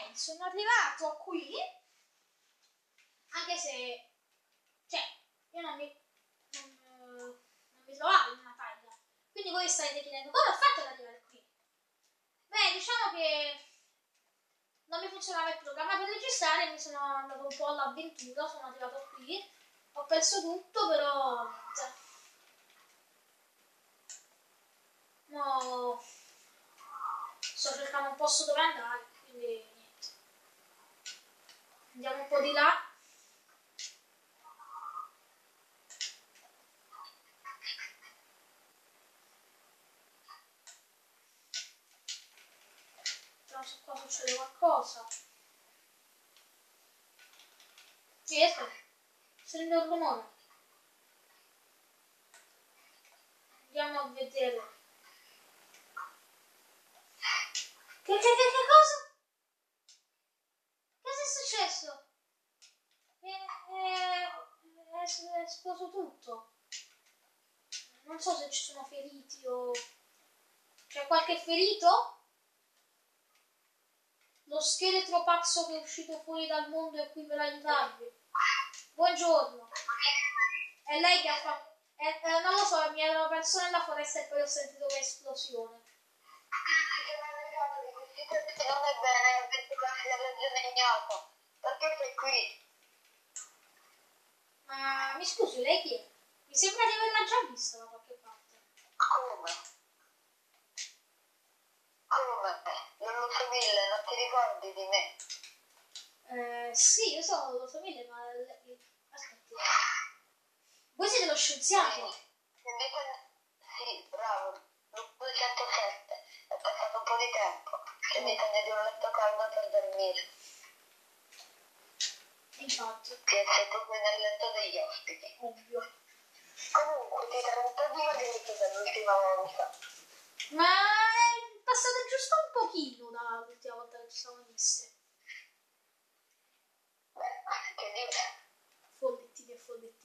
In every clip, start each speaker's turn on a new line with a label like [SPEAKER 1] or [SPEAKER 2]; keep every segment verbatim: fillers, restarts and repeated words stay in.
[SPEAKER 1] Ok, sono arrivato qui, anche se, cioè, io non mi, non, non mi trovavo in una taglia, quindi voi starete chiedendo come ho fatto ad arrivare qui. Beh, diciamo che non mi funzionava il programma per registrare, mi sono andato un po' all'avventura, sono arrivato qui, ho perso tutto, però niente. No, sto cercando un posto dove andare, quindi niente. Andiamo un po' di là. Vediamo se qua succede qualcosa. Niente, sento il rumore. Andiamo a vedere. Che, che, che, che cosa? Cosa è successo? È, è, è, è esploso tutto. Non so se ci sono feriti o... C'è qualche ferito? Lo scheletro pazzo che è uscito fuori dal mondo è qui per aiutarvi. Buongiorno. È lei che ha fatto... Eh, eh, non lo so, mi ero perso nella foresta e poi ho sentito un'esplosione.
[SPEAKER 2] Non è bene, penso che sia ragione ignota. Perché sei qui?
[SPEAKER 1] Ma mi scusi, lei chi è? Mi sembra di averla già vista da qualche parte.
[SPEAKER 2] Come? Come? Non lo so mille, non ti ricordi di me?
[SPEAKER 1] Eh, sì, io so, lo so mille, ma... Aspetti. Voi siete lo scienziato?
[SPEAKER 2] Invece... Sì, bravo. Lo duecentosette. È passato un po' di tempo. C'è bisogno di un letto caldo per dormire.
[SPEAKER 1] Infatti.
[SPEAKER 2] Che sei tu qui nel letto degli ospiti.
[SPEAKER 1] Ovvio.
[SPEAKER 2] Comunque, ti sarà un po' divertito dall'ultima volta.
[SPEAKER 1] Ma è passato giusto un pochino dall'ultima volta che ci siamo viste.
[SPEAKER 2] Beh, che dire?
[SPEAKER 1] Follettini e follettini.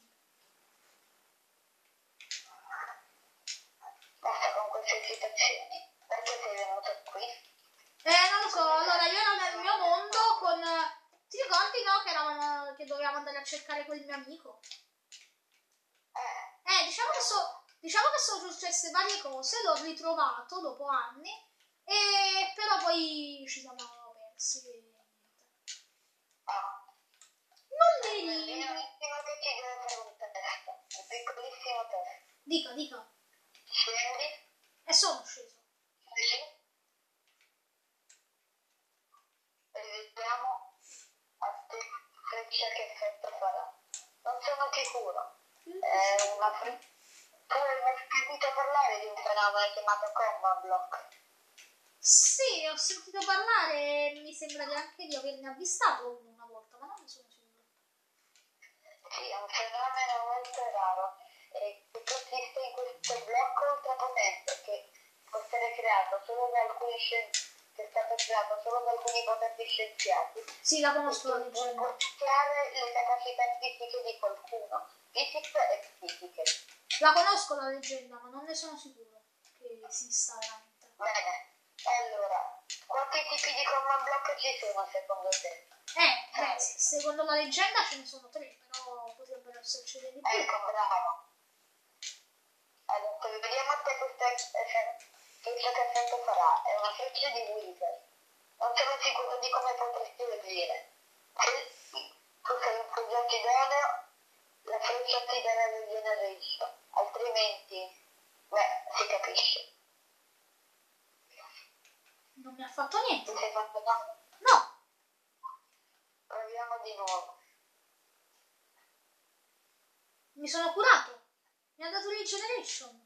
[SPEAKER 2] Basta con queste citazioni. Perché sei venuto qui?
[SPEAKER 1] Eh, non lo so, allora io ero nel mio mondo con... Ti ricordi, no, che, eravamo, che dovevamo andare a cercare quel mio amico?
[SPEAKER 2] Eh.
[SPEAKER 1] Eh, diciamo che, so, diciamo che sono successe varie cose, l'ho ritrovato dopo anni, e però poi ci siamo persi e niente.
[SPEAKER 2] Ah.
[SPEAKER 1] Non
[SPEAKER 2] Il
[SPEAKER 1] devi...
[SPEAKER 2] piccolissimo che ti deve fare un test. Un piccolissimo test.
[SPEAKER 1] Dica, dica.
[SPEAKER 2] Scendi.
[SPEAKER 1] E sono sceso.
[SPEAKER 2] Sì. E vediamo a te freccia che effetto farà. Non sono sicuro. È una freccia. Tu hai mai sentito parlare di un fenomeno chiamato combo block?
[SPEAKER 1] Sì, ho sentito parlare e mi sembra di anche di averne avvistato uno una volta, ma non ne sono sicura.
[SPEAKER 2] Sì, è un fenomeno molto raro e che consiste in questo blocco ultrapotente che può essere creato solo da alcuni scienziati, che è stato creato solo da alcuni potenti scienziati.
[SPEAKER 1] Sì, la conosco la
[SPEAKER 2] Può
[SPEAKER 1] leggenda.
[SPEAKER 2] mostrare le capacità fisiche di qualcuno, fisiche e psichiche.
[SPEAKER 1] La conosco la leggenda, ma non ne sono sicuro che esista veramente.
[SPEAKER 2] Bene, allora, quanti tipi di command block ci sono secondo te?
[SPEAKER 1] Eh, beh, secondo la leggenda ce ne sono tre, però potrebbero esserci dei di più.
[SPEAKER 2] Ecco, bravo. Allora, vediamo a te questa effetto, che effetto farà. È una freccia di Wizard. Non sono sicuro di come potresti reagire. Se tu sei un soggetto idoneo, la freccia ti darà regeneration. Altrimenti, beh, si capisce.
[SPEAKER 1] Non mi ha fatto niente.
[SPEAKER 2] Ti sei fatto no?
[SPEAKER 1] No.
[SPEAKER 2] Proviamo di nuovo.
[SPEAKER 1] Mi sono curato. Mi ha dato regeneration.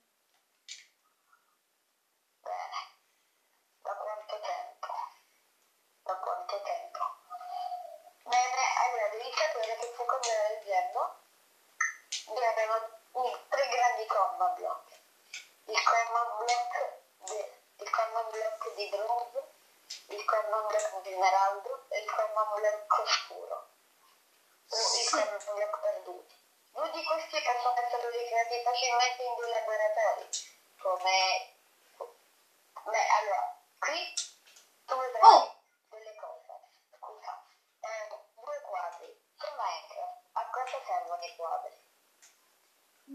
[SPEAKER 2] Bene. Da quanto tempo? Da quanto tempo? Bene, allora devi sapere che secondo la leggenda vi avevano tre grandi command block. Il command block di, il command block di bronzo, il command block di smeraldo e il command block oscuro. O il command block perduto. Due di questi possono essere ricreati facilmente in due laboratori, come... Beh, allora, qui tu vedrai
[SPEAKER 1] Oh.
[SPEAKER 2] delle cose.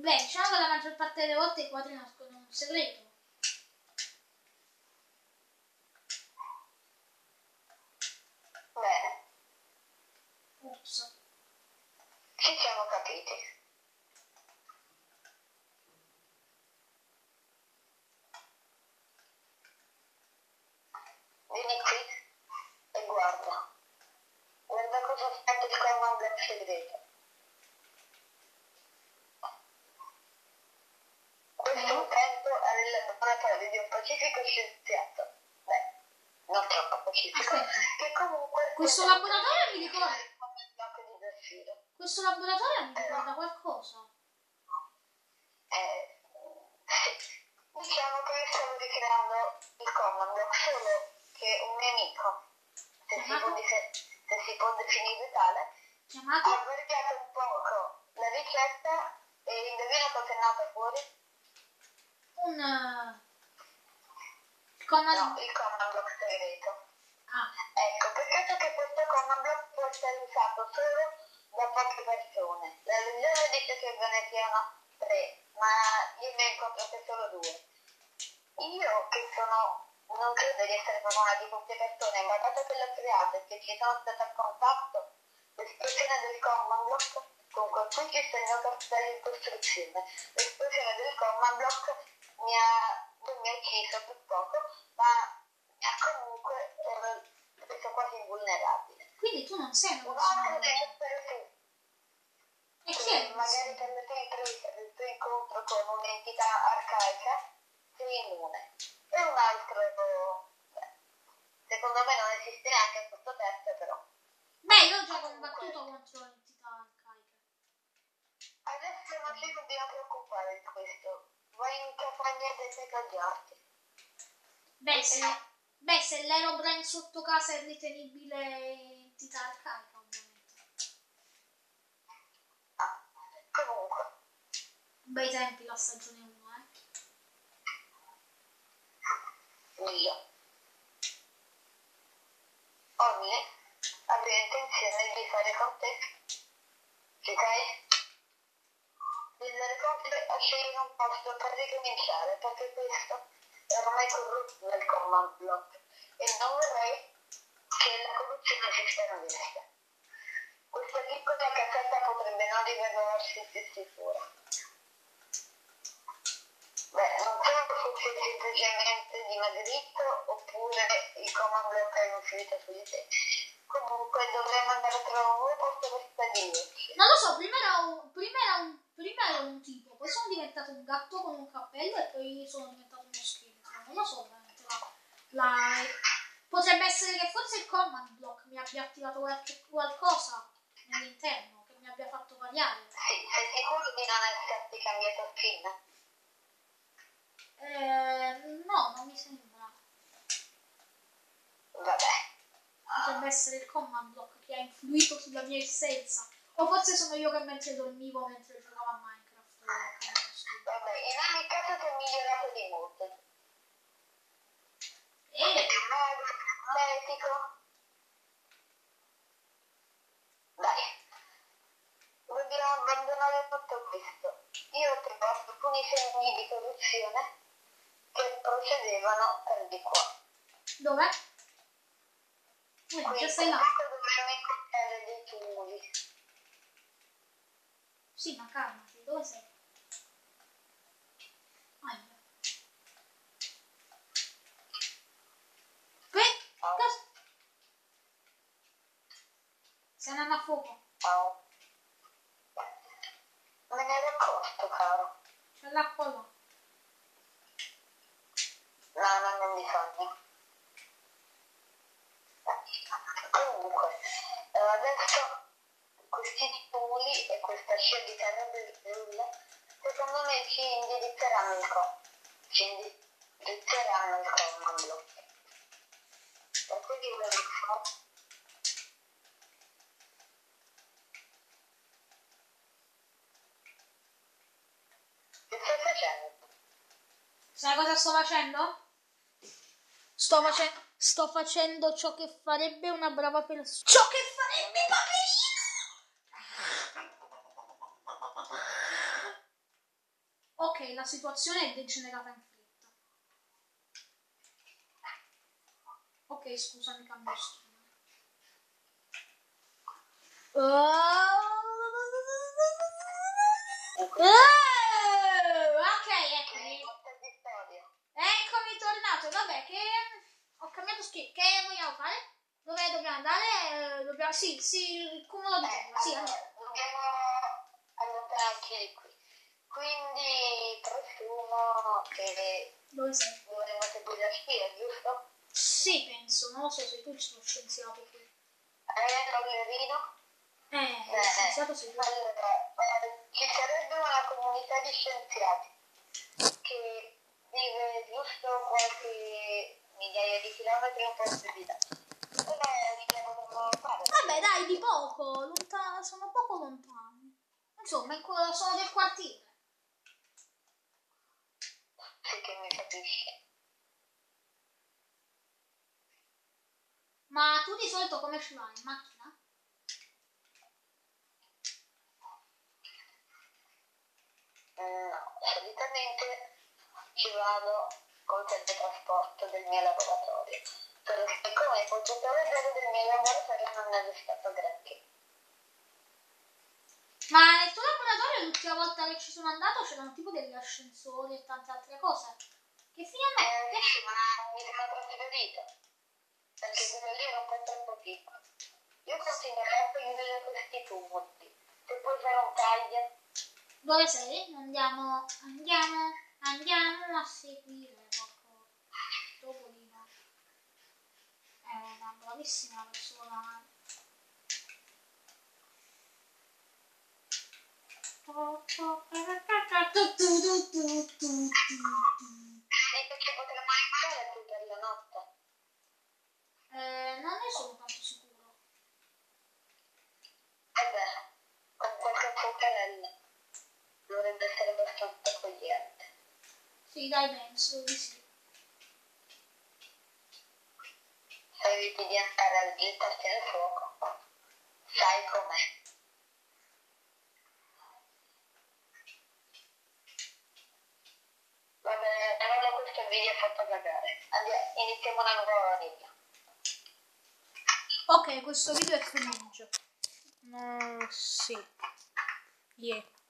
[SPEAKER 1] Beh, diciamo che la maggior parte delle volte i quadri nascono un segreto.
[SPEAKER 2] Bene.
[SPEAKER 1] Ops.
[SPEAKER 2] Ci siamo capiti. Vieni qui e guarda. Guarda cosa aspetta il command block segreto. Questo è un tempo al laboratorio di un pacifico scienziato. Beh, non troppo pacifico.
[SPEAKER 1] Aspetta.
[SPEAKER 2] Che comunque...
[SPEAKER 1] Questo laboratorio mi ricorda...
[SPEAKER 2] di Zafiro.
[SPEAKER 1] Questo laboratorio mi ricorda qualcosa.
[SPEAKER 2] Eh, sì. Diciamo che stavo ricreando il command block, solo che un mio amico, se si, può, se, se si può definire tale,
[SPEAKER 1] Chiamato?
[SPEAKER 2] ha variato un poco la ricetta e indovina cosa è nata fuori?
[SPEAKER 1] Un... Uh, command...
[SPEAKER 2] No, il command block segreto.
[SPEAKER 1] Ah.
[SPEAKER 2] Ecco, peccato che questo command block può essere usato solo da poche persone. La leggenda dice che ve ne siano tre, ma io ne ho incontrate solo due. Io che sono, non credo di essere una di queste persone, ma dato che l'ho creato e che ci sono stata a contatto, l'esplosione del command block, comunque qui ci sta il mio castello in costruzione, l'esplosione del command block mi ha, non mi ha ucciso per poco, ma mi ha comunque eh, reso quasi invulnerabile.
[SPEAKER 1] Quindi tu non sei una
[SPEAKER 2] Un
[SPEAKER 1] persona...
[SPEAKER 2] altro deve essere tu.
[SPEAKER 1] E chi è?
[SPEAKER 2] Che magari per le tue imprese, del tuo incontro con un'entità arcaica, sei immune. E un altro, beh, secondo me non esiste neanche questo terzo, però.
[SPEAKER 1] Beh, io ho già combattuto contro l'entità arcaica.
[SPEAKER 2] Adesso non ci dobbiamo preoccupare di questo. Vai in campagna dei equipaggiarti.
[SPEAKER 1] Beh, se, beh, se l'Aerobrain sotto casa è ritenibile entità arcaica, ovviamente.
[SPEAKER 2] Ah, comunque.
[SPEAKER 1] Bei tempi la stagione uno, eh.
[SPEAKER 2] Io. Oggi avrei intenzione di fare con te. Ci sei? Di andare con te a scegliere un posto per ricominciare, perché questo è ormai corrotto nel command block e non vorrei che la corruzione si stabilisse. Questa piccola casetta potrebbe non rivelarsi più sicura. Beh, non so se semplicemente dimagrito oppure il command block è influito su di te. Comunque dovremmo andare a trovare un nuovo posto per stabilirci.
[SPEAKER 1] Non lo so, prima era un, prima era un, prima era un tipo, poi sono diventato un gatto con un cappello e poi sono diventato uno scheletro. Non lo so veramente. La, la... Potrebbe essere che forse il command block mi abbia attivato qualche, qualcosa nell'interno che mi abbia fatto variare.
[SPEAKER 2] Sì, sei sicuro di non esserti cambiato skin?
[SPEAKER 1] Eh, no, non mi sembra.
[SPEAKER 2] Vabbè.
[SPEAKER 1] Potrebbe essere il command block che ha influito sulla mia essenza. O forse sono io che mentre dormivo, mentre giocavo a Minecraft.
[SPEAKER 2] Vabbè, in ogni caso ti è migliorato di molto.
[SPEAKER 1] E...
[SPEAKER 2] atletico. Dai. Dobbiamo abbandonare tutto questo. Io ho trovato alcuni segni di corruzione che procedevano per di qua.
[SPEAKER 1] Dove? Eh,
[SPEAKER 2] Qui
[SPEAKER 1] già sei là.
[SPEAKER 2] dovremmo incontrare dei tumuli.
[SPEAKER 1] Sì, ma calmati, dove sei? Ah, io. Qui?
[SPEAKER 2] Oh.
[SPEAKER 1] Cosa? Sei andando a fuoco.
[SPEAKER 2] Oh. Me ne ero accorto, caro.
[SPEAKER 1] C'è l'acqua là.
[SPEAKER 2] No, non ne ho bisogno. Comunque, eh, adesso questi tumuli e questa scia di terra bella, secondo me ci indirizzeranno il co. Ci indirizzeranno il command block. Per cui io lo dico. Che stai facendo?
[SPEAKER 1] Sai cosa sto facendo? Sto facendo... Sto facendo ciò che farebbe una brava persona. Ciò che farebbe Paperino! che la situazione è degenerata in fretta. Ok, scusami, cambio schermo. Oh. Oh, ok, eccomi. Eccomi tornato. Vabbè, che ho cambiato schermo. Che vogliamo fare? Dove dobbiamo andare? Eh, dobbiamo... Sì, sì, il cumulo di terra. Sì,
[SPEAKER 2] allora, dobbiamo allontanarci di qui. Quindi presumo che
[SPEAKER 1] dove sei?
[SPEAKER 2] dovremmo seguire la scia, giusto?
[SPEAKER 1] Sì, penso. Non lo so, sei tu il scienziato qui.
[SPEAKER 2] Eh, Rollerino?
[SPEAKER 1] Eh,
[SPEAKER 2] Eh,
[SPEAKER 1] lo scienziato sei tu.
[SPEAKER 2] allora, eh, ci sarebbe una comunità di scienziati che vive giusto qualche migliaia di chilometri un po' più di là. E che dovremmo fare?
[SPEAKER 1] Vabbè, dai, di poco. Lontano, sono poco lontani. Insomma, sono del quartiere.
[SPEAKER 2] Sì, che mi capisci.
[SPEAKER 1] Ma tu di solito come ci vai? In macchina?
[SPEAKER 2] No, solitamente ci vado col teletrasporto del mio laboratorio, perché come potete vedere del mio laboratorio non è stato granché.
[SPEAKER 1] Ma nel tuo laboratorio l'ultima volta che ci sono andato c'erano tipo degli ascensori e tante altre cose. Che fine hanno
[SPEAKER 2] Eh sì, ma mi sono trasferito, perché quello lì era un po' troppo piccolo. Io continuerei a chiudere questi tubi, se poi fare un taglio.
[SPEAKER 1] Dove sei? Andiamo, andiamo, andiamo a seguire qualcosa. Topolino. È una bravissima persona.
[SPEAKER 2] Dico che potremmo arrivare qui per la notte.
[SPEAKER 1] Eh, non ne sono tanto sicuro.
[SPEAKER 2] Eh beh, con qualche fuocherella dovrebbe essere abbastanza accogliente.
[SPEAKER 1] Sì, dai, penso di sì.
[SPEAKER 2] Se eviti di andare al gettarti nel fuoco, sai com'è. Va bene, allora questo video è fatto cagare. Andiamo, iniziamo una nuova linea.
[SPEAKER 1] Ok, questo video è finito. Uh, sì. Yeah.